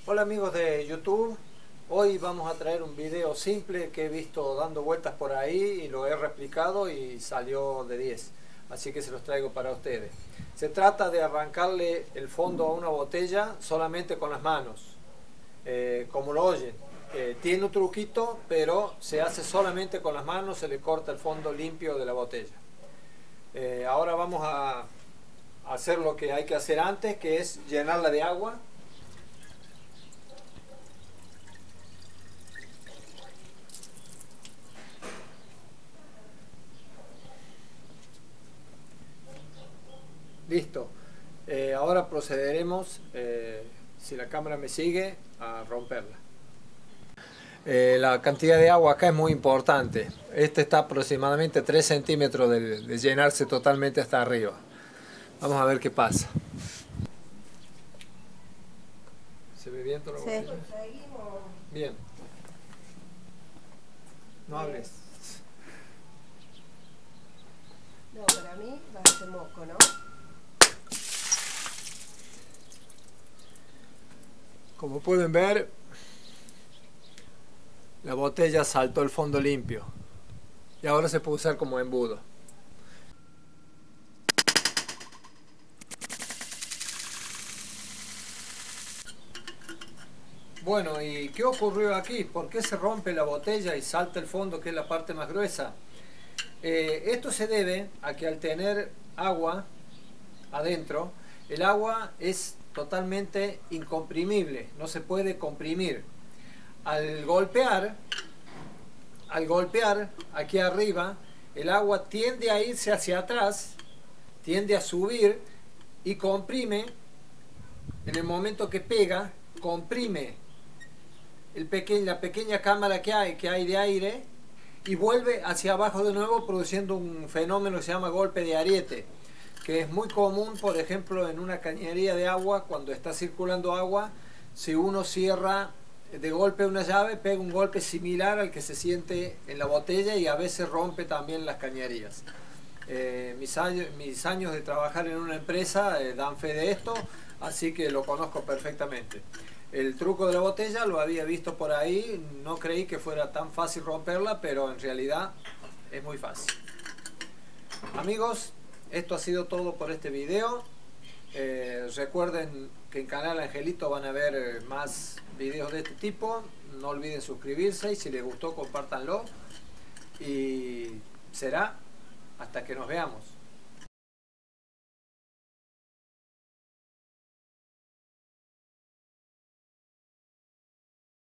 Hola amigos de YouTube, hoy vamos a traer un video simple que he visto dando vueltas por ahí y lo he replicado y salió de 10, así que se los traigo para ustedes. Se trata de arrancarle el fondo a una botella solamente con las manos, como lo oyen. Tiene un truquito, pero se hace solamente con las manos, se le corta el fondo limpio de la botella. Ahora vamos a hacer lo que hay que hacer antes, que es llenarla de agua. Listo. Ahora procederemos, si la cámara me sigue, a romperla. La cantidad de agua acá es muy importante. Este está aproximadamente 3 centímetros de llenarse totalmente hasta arriba. Vamos a ver qué pasa. ¿Se ve bien todo? Sí. Bien. No hables. No, para mí va a ser moco, ¿no? Como pueden ver, la botella saltó el fondo limpio y ahora se puede usar como embudo. Bueno, ¿y qué ocurrió aquí? ¿Por qué se rompe la botella y salta el fondo, que es la parte más gruesa? Esto se debe a que al tener agua adentro, el agua es totalmente incomprimible, no se puede comprimir. Al golpear aquí arriba, el agua tiende a irse hacia atrás, tiende a subir y comprime. En el momento que pega, comprime la pequeña cámara que hay de aire y vuelve hacia abajo de nuevo, produciendo un fenómeno que se llama golpe de ariete, que es muy común, por ejemplo, en una cañería de agua. Cuando está circulando agua, si uno cierra de golpe una llave, pega un golpe similar al que se siente en la botella y a veces rompe también las cañerías. Mis años de trabajar en una empresa dan fe de esto, así que lo conozco perfectamente. El truco de la botella lo había visto por ahí, no creí que fuera tan fácil romperla, pero en realidad es muy fácil. Amigos, esto ha sido todo por este video. Recuerden que en Canal Angelito van a ver más videos de este tipo. No olviden suscribirse y si les gustó, compártanlo. Y será hasta que nos veamos.